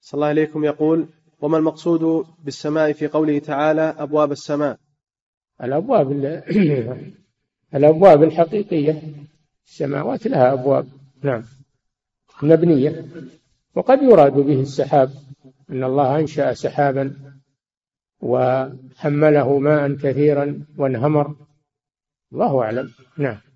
صلى الله عليكم يقول: وما المقصود بالسماء في قوله تعالى أبواب السماء؟ الأبواب الحقيقية، السماوات لها أبواب، نعم، مبنية. وقد يراد به السحاب، إن الله أنشأ سحابا وحمله ماء كثيرا وانهمر، الله أعلم. نعم.